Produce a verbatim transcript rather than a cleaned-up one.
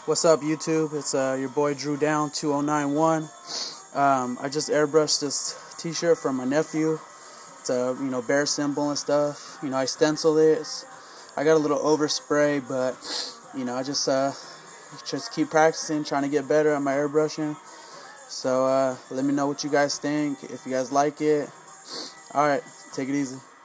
What's up, YouTube? It's uh, your boy Drew Down two oh nine one. Um, I just airbrushed this T-shirt from my nephew. It's a you know bear symbol and stuff. You know I stenciled it. It's, I got a little overspray, but you know I just uh, just keep practicing, trying to get better at my airbrushing. So uh, let me know what you guys think. If you guys like it, all right, take it easy.